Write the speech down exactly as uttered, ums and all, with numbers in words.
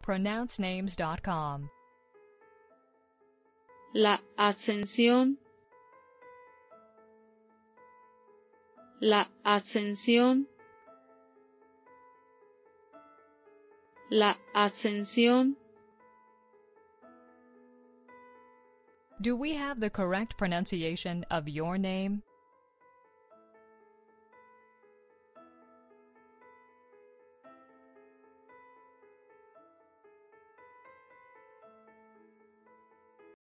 pronounce names dot com. La ascensión. La ascensión. La ascensión. Do we have the correct pronunciation of your name?